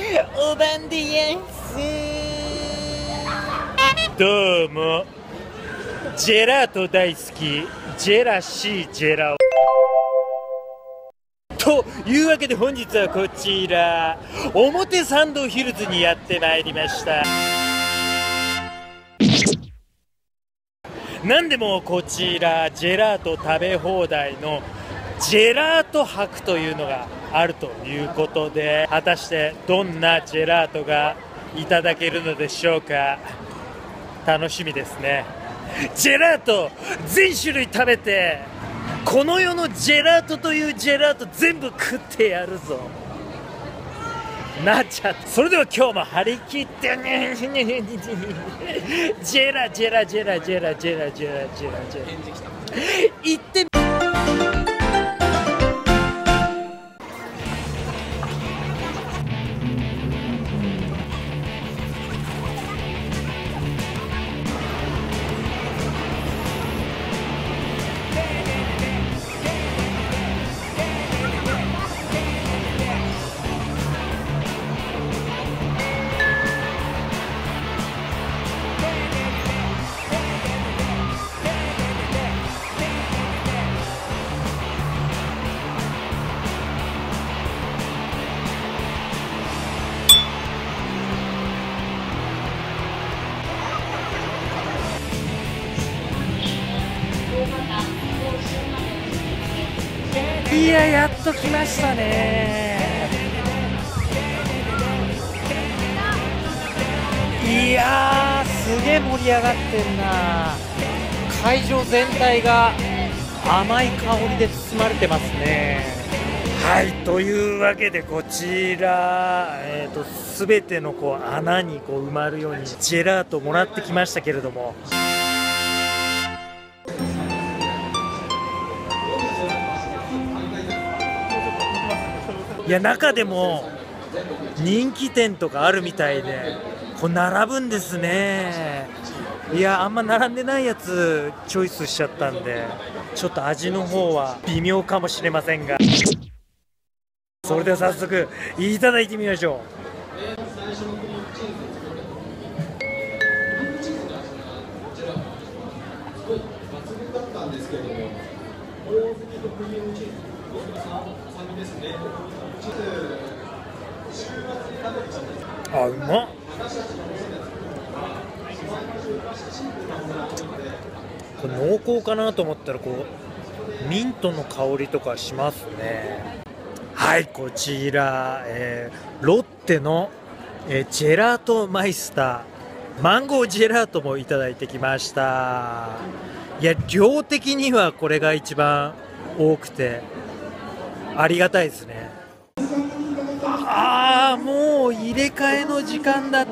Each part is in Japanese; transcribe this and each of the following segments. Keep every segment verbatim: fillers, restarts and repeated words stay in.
おばんでやんす。どうもジェラート大好きジェラシージェラというわけで、本日はこちら表参道ヒルズにやってまいりました。なんでもこちらジェラート食べ放題のジェラート博というのがあるということで、果たしてどんなジェラートがいただけるのでしょうか。楽しみですね。ジェラート全種類食べて、この世のジェラートというジェラート全部食ってやるぞなっちゃって。それでは今日も張り切ってねジェラジェラジェラジェラジェラジェラジェラジェラ行ってみ。いや、やっと来ましたね。いやー、すげえ盛り上がってんな。会場全体が甘い香りで包まれてますね。はい、というわけでこちら、えーと、全てのこう穴にこう埋まるようにジェラートもらってきましたけれども、いや、中でも人気店とかあるみたいで、こう並ぶんですね。いや、あんま並んでないやつチョイスしちゃったんで、ちょっと味の方は微妙かもしれませんが、それでは早速いただいてみましょう。あ、うまっ。これ濃厚かなと思ったら、こうミントの香りとかしますね。はい、こちら、えー、ロッテの、えー、ジェラートマイスターマンゴージェラートもいただいてきました。いや、量的にはこれが一番多くてありがたいですね。ああ、もう入れ替えの時間だって。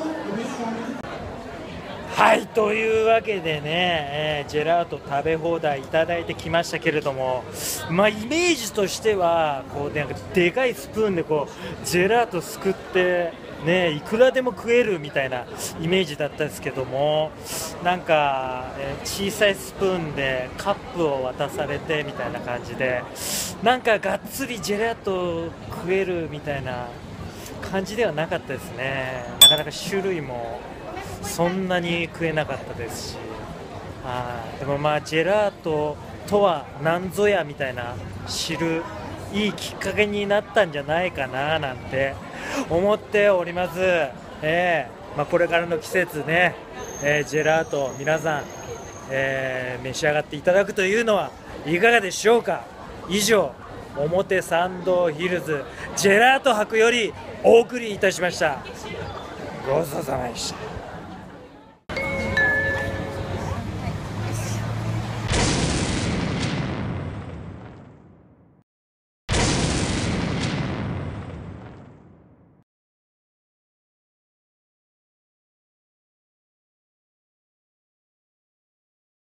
はい、というわけでね、えー、ジェラート食べ放題いただいてきましたけれども、まあ、イメージとしてはこうなんかでかいスプーンでこうジェラートすくってね、いくらでも食えるみたいなイメージだったんですけども、なんか、えー、小さいスプーンでカップを渡されてみたいな感じで、なんかがっつりジェラート食えるみたいな感じではなかったですね。なかなか種類もそんなに食えなかったですし、あでもまあジェラートとは何ぞやみたいな知るいいきっかけになったんじゃないかななんて思っております。えーまあ、これからの季節ね、えー、ジェラート皆さん、えー、召し上がっていただくというのはいかがでしょうか。以上、表参道ヒルズジェラート博よりお送りいたしました。ごちそうさまでした。